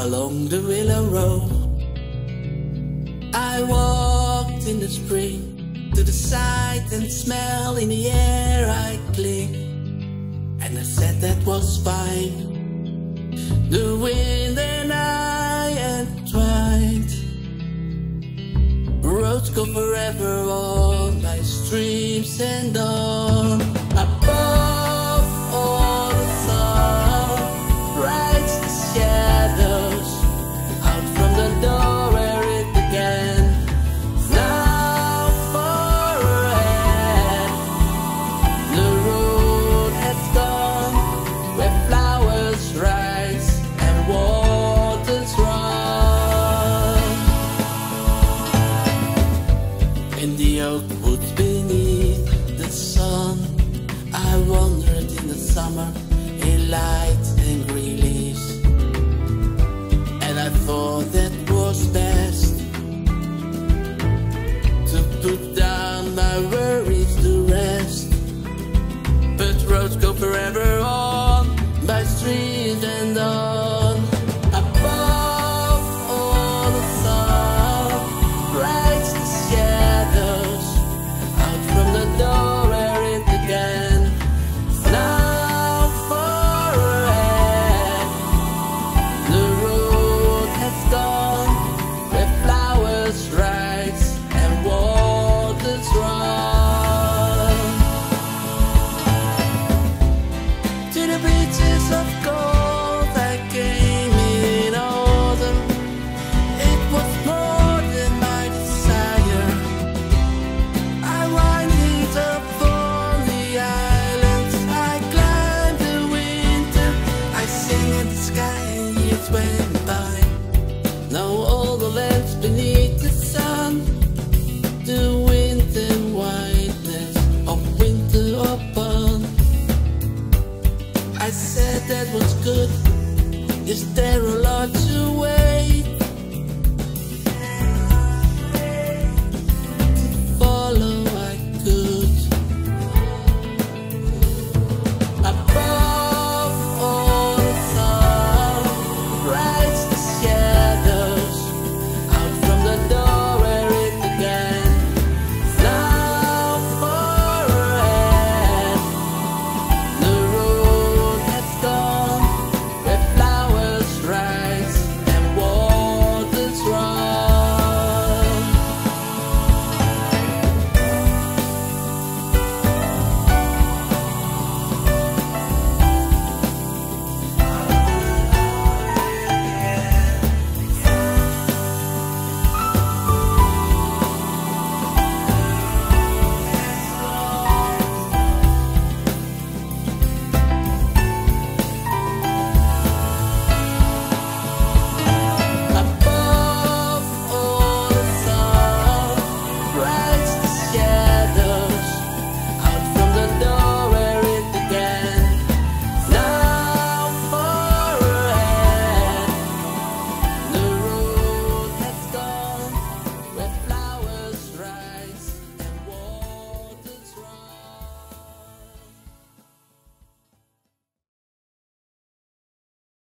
along the willow road. I walked in the spring, to the sight and smell in the air I cling, and I said that was fine. The wind and I entwined, roads go forever on by streams and dawn. Above all the sun rides the shadows out from the door where it began. Now far ahead, the road has gone where flowers rise and waters run. In the oak woods beneath the sun, I wandered in the summer in light and green leaves, and I thought that